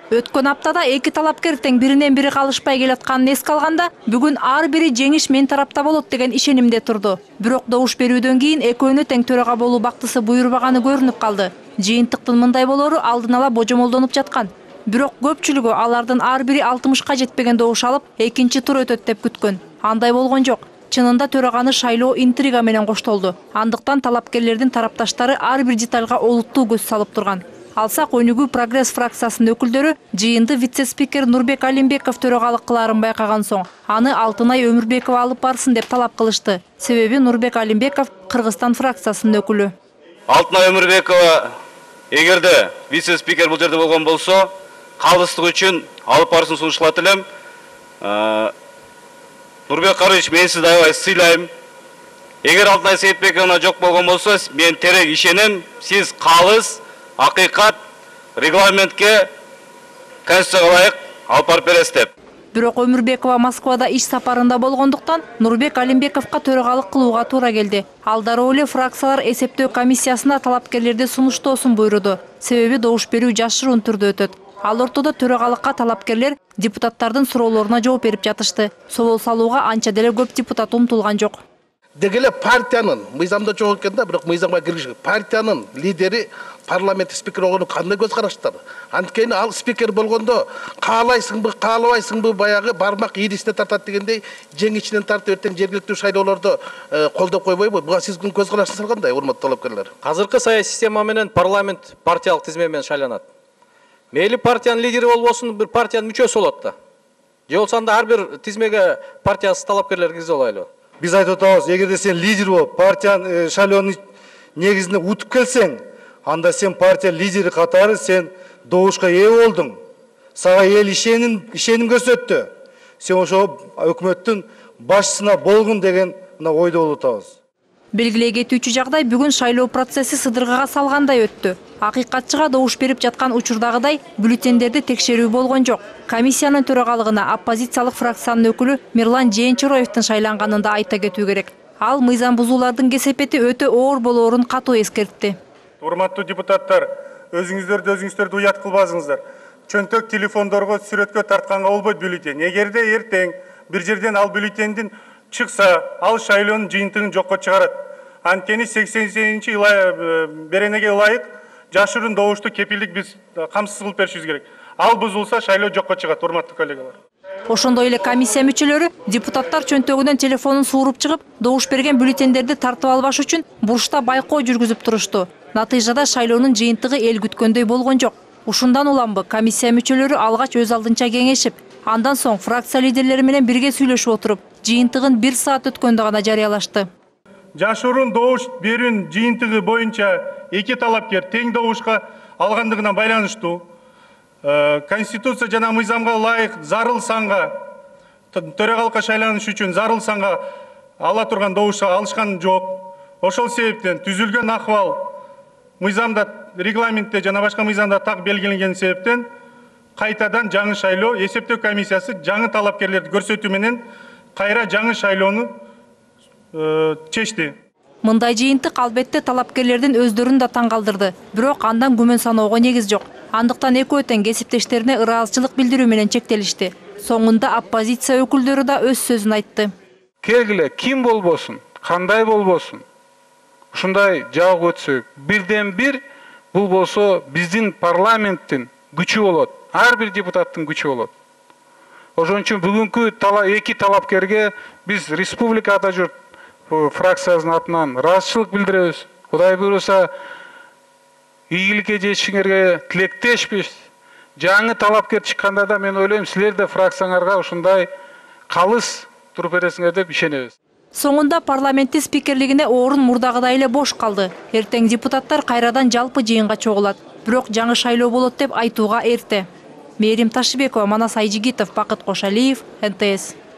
Өткөн аптада эки талапкер тең биринен бири калышпай келатканын эске алганда, бүгүн ар бири жеңиш мен тарапта болот деген ишенимде турду. Бирок добуш берүүдөн кийин экөөнө тең төрага болуу бактысы буйрубаганы көрүнүп калды. Жыйынтыктын мындай болору алдын ала божомолдонуп жаткан. Бирок көпчүлүгү алардын ар бири 60ка жетпеген добуш алып, экинчи тур өтөт деп күткөн. Андай болгон жок. Чынында төраганы шайлоо интрига менен коштолду. Андыктан талапкерлердин тарапташтары ар бир детальга олуттуу көз салып турган. Алсак Өнүгүү Прогресс фракциясынын өкүлдөрү жыйынды вице-спикер Нурбек Алимбеков төрагалык кылаарын байкаган соң, аны Алтынай Өмүрбекова алып барсын деп талап кылышты. Себеби Нурбек Алимбеков Кыргызстан фракциясынын өкүлү. Алтынай Өмүрбекова эгерде вице-спикер бул жерде болгон болсо, калыстык үчүн алып барсын сунушталат элем. Нурбек Карыч, мен сизди аябай сыйлайм. Эгер Алтынай Сейитбековна жок болгон болсо, мен терек ишенем, сиз калыс, акыйкат, регламентке, конституцияга ылайык алып барып бересиз деп. Бирок Өмүрбекова Москвада иш сапарында болгондуктан Нурбек Алимбековго төрагалык кылууга туура келди. Ал дароо эле фракциялар эсептөө комиссиясына талапкерлерди сунуштоосун буйруду. Себеби добуш берүү жашыруун түрдө өтөт. Ал ортодо төрагалыкка талапкерлер депутаттардын суроолоруна жооп берип жатышты. Собол салууга анча деле көп депутат умтулган жок. Дегеле партиянын мыйзамда жок экен да, бирок мыйзамга киргизген партиянын лидери парламент спикер болгону кандай көз караштар? Анткени ал спикер болгондо каалайсыңбы, каалабайсыңбы баягы бармак ийрисине тартат дегендей, жең ичинен тартып эртең жергиликтүү шайлоолордо колдоп койбойбу? Буга сиздин көз карашыңыз кандай, урматтуу талапкерлер? Азыркы саясий система менен парламент партиялык тизме менен шайланат. Мейли партиянын лидери болбосун, бир партиянын мүчөсү болот да. Же болсо анда ар бир тизмеге партиясыз талапкерлер киргизе алайлы. Биз айтып атабыз, эгерде сен лидер болуп, партиянын шайлоонун негизинде утуп келсең, анда сен партия лидери катары сен добушка ээ болдуң. Сага эл ишеним көрсөттү. Сен ошо өкмөттүн башчысына болгун деген мына ойдо болуп атабыз. Белгилей кетүүчү жагдай бүгүн шайлоо процесси сыдыргага салгандай өттү. Акыйкатчыга добуш берип жаткан учурдагыдай бюллетендерди текшерүү болгон жок. Комиссиянын төрагалыгына оппозициялык фракциянын өкүлү Мирлан Жээнчороевдин шайланганын да айта кетүү керек. Ал мыйзам бузуулардын кесепети өтө оор болоорун катуу эскертти. Урматтуу депутаттар, өзүңүздөрдү уят кылбасыңыздар. Чөнтөк телефондорго сүрөткө тартканга болбойт бюллетень. Эгерде эртең бир жерден ал бюллетендин чыкса, ал шайлоонун жыйынтыгын жокко чыгарат. Анткени 80-нчи беренеге ылайык жашыруун добушту кепилдик биз камсыз кылып беришибиз керек. Ал бузулса, шайлоо жокко чыгат, урматтуу коллегалар. Ошондой эле комиссия мүчөлөрү депутаттар чөнтөгүнөн телефонун сууруп чыгып, добуш берген бюллетендерди тартып албаш үчүн бурчта байкоо жүргүзүп турушту. Натыйжада шайлоонун жыйынтыгы эл күткөндөй болгон жок. Ушундан уламбы комиссия мүчөлөрү алгач өз алдынча кеңешип, андан соң фракция лидерлери менен бирге сүйлөшүп отуруп, жыйынтыгын 1 саат өткөндө гана жарыялашты. Жашыруун добуш берүүнүн жыйынтыгы боюнча эки талапкер тең добушка алгандыгына байланыштуу Конституция жана мыйзамга ылайык зарыл санга төрагалыкка шайланыш үчүн зарыл санга ала турган добуш алышкан жок. Ошол себептен түзүлгөн акыбал мыйзамда, регламентте жана башка мыйзамда так белгиленген себептен кайтадан жаңы шайлоо эсептөө комиссиясы жаңы талапкерлерди көрсөтүү менен кайра жаңы шайлоону чечти. Мындай жыйынтык албетте талапкерлердин өздөрүн да таң калтырды. Бирок андан күмөн саноого негиз жок. Андыктан экөө тең кесиптештерине ыраазычылык билдирүү менен чектелишти. Соңунда оппозиция өкүлдөрү да өз сөзүн айтты. Келгиле ким болбосун, кандай болбосун, ушундай жабык өтсө, бирден бир бул болсо биздин парламенттин күчү болот. Ар бир депутаттын күчү болот. Ошон үчүн бүгүнкү эки талапкерге биз республика ата журт фракциясынын атынан ыраазычылык билдиребиз. Кудай буйруса, ийгиликке жетишиңерге тилектешпиз. Жаңы талапкер чыкканда да мен ойлойм, силер да фракцияңарга ушундай калыс туруп бересиңер деп ишенебиз. Соңунда парламенттин спикерлигине орун мурдагыдай эле бош калды. Эртең депутаттар кайрадан жалпы жыйынга чогулат. Бирок жаңы шайлоо болот деп айтууга эрте. Мээрим Ташибекова, Манас Айжигитов, Бакыт Кошалиев, НТС.